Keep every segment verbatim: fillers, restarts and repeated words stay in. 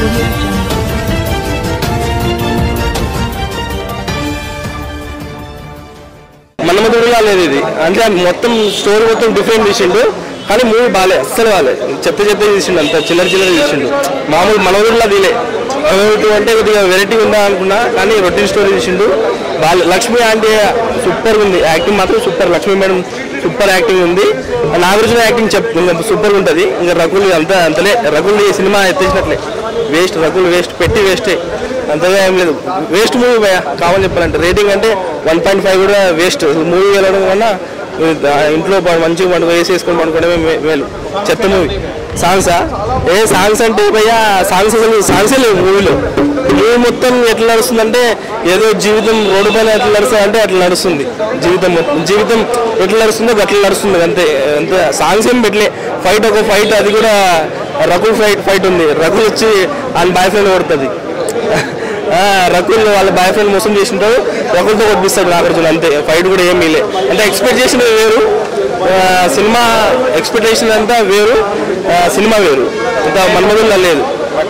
మన్మధుడులా లేదు ఇది అంటే మొత్తం స్టోరీ మొత్తం డిఫరెంట్ తీసిండు కానీ మూవీ బాలే అస్సలు బాలే చెత్త చెత్త తీసిండు అంత చిల్లర చిల్లర తీసిండు మామూలు మన్మధుడులా తీలే మన్మధుడు అంటే కొద్దిగా వెరైటీ ఉందా అనుకున్నా కానీ రొటీన్ స్టోరీ తీసిండు బాలే లక్ష్మి ఆంటీ సూపర్ ఉంది యాక్టింగ్ మాత్రం super Lakshmi madam super acting ఉంది నాగార్జున యాక్టింగ్ చెప్ సూపర్ ఉంటుంది ఇంకా రకుల్ అంతా అంతలే రకుల్ ఈ సినిమా ఎత్తేసినట్లే వేస్ట్ రకుల్ వేస్ట్ పెట్టి వేస్టే అంతగా ఏం లేదు వేస్ట్ మూవీ భయ కావాలని చెప్పాలంటే రేటింగ్ అంటే వన్ పాయింట్ ఫైవ్ కూడా వేస్ట్ మూవీ వెళ్ళడం వల్ల ఇంట్లో మంచిగా పండుగ వేసి వేసుకొని పండుకోవడమే మేలు చెత్త మూవీ సాంగ్సా ఏ సాంగ్స్ అంటే భయ సాంగ్స్ అసలు సాంగ్సే లేవు మూవీలో మూవీ మొత్తం ఎట్లా నడుస్తుందంటే ఏదో జీవితం రోడ్డు పైన ఎట్లా నడుస్తుంది అంటే అట్లా నడుస్తుంది జీవితం జీవితం ఎట్లా నడుస్తుందో అట్లా నడుస్తుంది అంతే అంతే సాంగ్స్ ఏం పెట్టలే ఫైట్ ఒక ఫైట్ అది కూడా రకుల్ ఫైట్ ఫైట్ ఉంది రకుల్ వచ్చి ఆయన బాయ్ ఫ్రెండ్ కొడుతుంది రకుల్ వాళ్ళ బాయ్ ఫ్రెండ్ మోసం చేసింటారు రకుల్తో కొట్టిస్తాడు నాగార్జున అంతే ఫైట్ కూడా ఏం మీలే అంటే ఎక్స్పెక్టేషన్ వేరు సినిమా ఎక్స్పెక్టేషన్ అంతా వేరు సినిమా వేరు ఇంకా మన్మధుడులా లేదు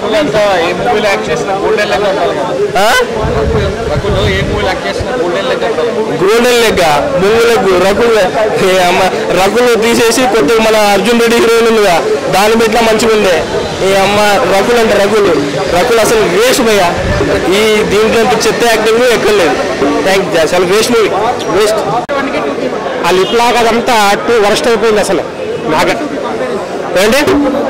golden leg movie leg Rakul Rakul తీసేసి కొద్దిగా మన అర్జున్ రెడ్డి హీరోయిన్ ఉందిగా దాని పెట్లా మంచిగా ఉండే ఈ అమ్మ రకుల్ అంటే రకుల్ రకుల్ అసలు వేస్ట్ భయ్య ఈ దీంట్లో చెత్త యాక్టింగ్ ఎక్కలేదు థ్యాంక్ యూ అసలు వేస్ట్ మూవీ వేస్ట్ ఆ లిప్ లాగా అదంతా టూ వరస్ట్ అయిపోయింది అసలు నాగా ఏంటి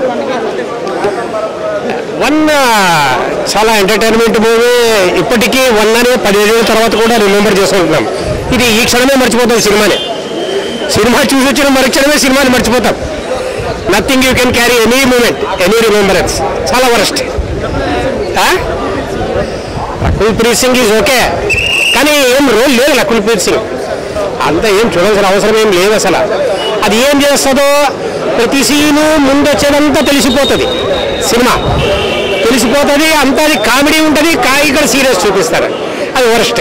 వన్ చాలా ఎంటర్టైన్మెంట్ మూవీ ఇప్పటికీ వన్ అని పదిహేను తర్వాత కూడా రిమెంబర్ చేసుకుంటున్నాం ఇది ఈ క్షణమే మర్చిపోతాం సినిమాని సినిమా చూసి వచ్చిన మరుక్షణమే సినిమాని మర్చిపోతాం nothing you can carry any moment any remembrance చాలా worst Rakul Preet Singh is okay కానీ ఏం రోల్ లేదు లకుల్ప్రీత్ సింగ్ అంతా ఏం చూడాల్సిన అవసరం ఏం లేదు అసలు అది ఏం చేస్తుందో ప్రతి సీను ముందు వచ్చేదంతా తెలిసిపోతుంది సినిమా తెలిసిపోతుంది అంతా అది కామెడీ ఉంటుంది కా ఇక్కడ సీరియస్ చూపిస్తారు అది worst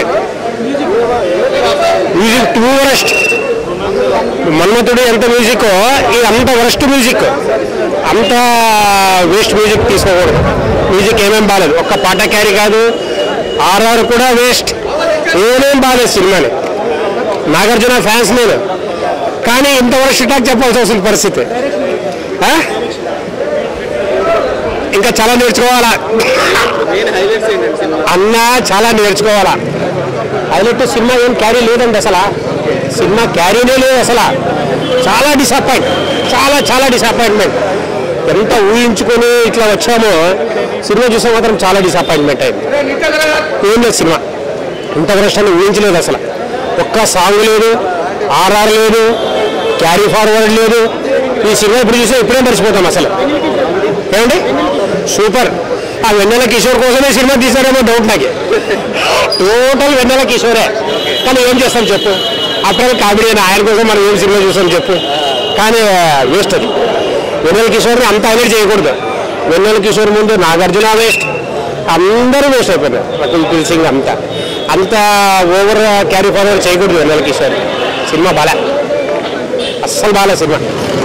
music too worst Manmadhudu ఎంత మ్యూజిక్ ఇది అంత వరస్ట్ మ్యూజిక్ అంత వేస్ట్ మ్యూజిక్ తీసుకోకూడదు మ్యూజిక్ ఏమేం బాగాలేదు ఒక్క పాట క్యారీ కాదు ఆర్ఆర్ కూడా వేస్ట్ ఏమేం బాగాలేదు సినిమాని నాగార్జున ఫ్యాన్స్ నేను కానీ ఇంత వరస్ట్ టాక్ చెప్పాల్సి వస్తుంది పరిస్థితి ఇంకా చాలా నేర్చుకోవాలా అన్నా చాలా నేర్చుకోవాలా హైలైట్ సినిమా ఏం క్యారీ లేదండి అసలు సినిమా క్యారీనే లేదు అసలు చాలా డిసప్పాయింట్ చాలా చాలా డిసప్పాయింట్మెంట్ ఎంత ఊహించుకొని ఇట్లా వచ్చామో సినిమా చూసే మాత్రం చాలా డిసప్పాయింట్మెంట్ అయింది ఏం లేదు సినిమా ఇంత వరస్ట్ అని ఊహించలేదు అసలు ఒక్క సాంగ్ లేదు ఆర్ఆర్ లేదు క్యారీ ఫార్వర్డ్ లేదు ఈ సినిమా ఇప్పుడు చూసే ఇప్పుడే మర్చిపోతాం అసలు ఏమండి సూపర్ ఆ వెన్నెల కిషోర్ కోసమే సినిమా తీశారేమో డౌట్ నాకు టోటల్ వెన్నెల కిషోరే కానీ ఏం చేస్తాం చెప్పు అప్పుడు కామెడీ అని ఆయన కోసం మనం ఏం సినిమా చూస్తాం చెప్పు కానీ వేస్ట్ అది వెన్నెల కిషోర్ని అంత హైలైట్ చేయకూడదు వెన్నెల కిషోర్ ముందు నాగార్జున వేస్ట్ అందరూ వేస్ట్ అయిపోయినారు లకుల్ప్రీత్ సింగ్ అంతా అంత ఓవర్ క్యారీ ఫార్వర్డ్ చేయకూడదు వెన్నెల కిషోర్ సినిమా బాలే అస్సలు బాలే సినిమా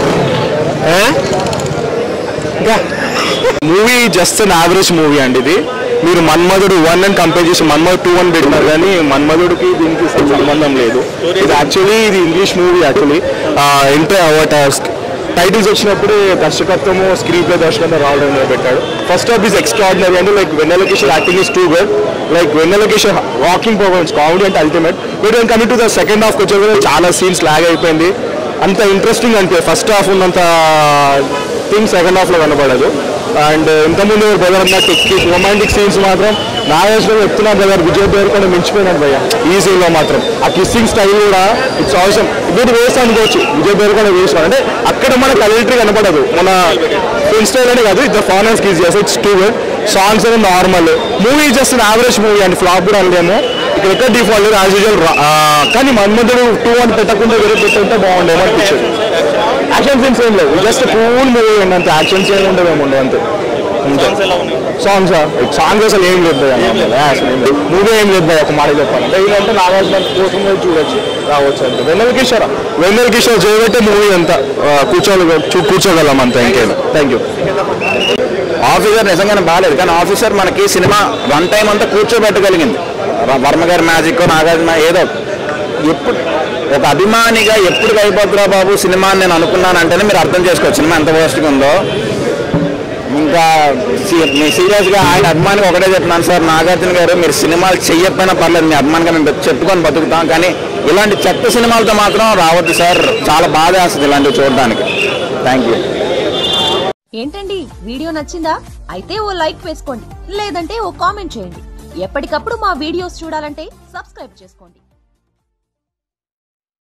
ఇంకా movie just an average movie అండి ఇది మీరు మన్మధుడు వన్ అని కంపేర్ చేసి మన్మధుడు టూ అని పెట్టినారు కానీ మన్మధుడికి దీనికి సంబంధం లేదు ఇది యాక్చువల్లీ ఇది English movie actually enter titles వచ్చినప్పుడు దర్శకత్వము స్క్రీన్ ప్లే దర్శకత్వం రావడం పెట్టాడు ఫస్ట్ ఆఫ్ ఈజ్ ఎక్స్ట్రాడినరీ అంటే like Vennela Kishore acting is too good like Vennela Kishore walking performance comedy అంటే ultimate but when coming to the second హాఫ్కి వచ్చే చాలా సీన్స్ లాగ్ అయిపోయింది అంత ఇంట్రెస్టింగ్ అంటే ఫస్ట్ హాఫ్ ఉన్నంత థింగ్ సెకండ్ హాఫ్లో కనబడదు అండ్ ఇంతకుముందు బ్రదర్ అన్న రొమాంటిక్ సీన్స్ మాత్రం నాగేశ్వరం చెప్తున్నా బ్రదర్ విజయ్ దేవరకొండ మించిపోయినాడు భయ్య ఈ సీన్లో మాత్రం ఆ కిస్సింగ్ స్టైల్ కూడా ఇట్స్ అవసరం ఇది వేస్ట్ అనుకోవచ్చు విజయ్ దేవరకొండ వేస్ట్ అంటే అక్కడ మన క్వాలిటీ కనపడదు మన ఫిల్మ్ స్టైల్ అనే కాదు ఇట్స్ ఫారెన్స్ కిస్ చేస్తే ఇట్స్ టూ గుడ్ సాంగ్స్ అనేది normal movie just average movie and flop కూడా అనలేము ఇక్కడ ఎక్కడ డిఫాల్ట్ లేదు యాజ్ యూజువల్ కానీ మన్మధుడు టూ అని పెట్టకుండా వేరే పెట్టుంటే బాగుండేమో అనిపించింది యాక్షన్ సీన్స్ ఏం లేవు జస్ట్ కూల్ మూవీ అండి అంతే యాక్షన్ సీన్ ఉండవేమో ఉండవు అంతే సాంగ్స్ సాంగ్స్ అసలు ఏం లేదు మూవీ ఏం లేదు ఒక మాట చెప్పాలంటే ఇదంటే నాగార్జున కోసం చూడొచ్చు రావచ్చు అంతే వెన్నెల కిషోర్ వెన్నెల కిషోర్ చేయబట్టే మూవీ అంతా కూర్చోగలం కూర్చోగలం అంతా ఇంకేం థ్యాంక్ యూ ఆఫీసర్ నిజంగానే బాగాలేదు, కానీ ఆఫీసర్ మనకి సినిమా వన్ టైం అంతా కూర్చోబెట్టగలిగింది. వర్మ గారి మ్యాజిక్, నాగార్జున ఏదో ఎప్పుడు ఒక అభిమానిగా ఎప్పుడు అయిపోతురా బాబు సినిమా అని నేను అనుకున్నానంటేనే మీరు అర్థం చేసుకోవచ్చు సినిమా ఎంత వర్స్ట్గా ఉందో. ఇంకా సీరియస్గా ఆయన అభిమానికి ఒకటే చెప్తున్నాను సార్, నాగార్జున గారు మీరు సినిమాలు చెయ్యకపోయినా పర్లేదు, మీ అభిమానిగా మేము చెప్పుకొని బతుకుతాం, కానీ ఇలాంటి చెత్త సినిమాలతో మాత్రం రావద్దు సార్, చాలా బాధ వేస్తుంది ఇలాంటివి చూడడానికి. Thank you. ఏంటండి వీడియో నచ్చిందా? అయితే ఓ లైక్ వేసుకోండి, లేదంటే ఓ కామెంట్ చేయండి. ఎప్పటికప్పుడు మా వీడియోస్ చూడాలంటే సబ్స్క్రైబ్ చేసుకోండి.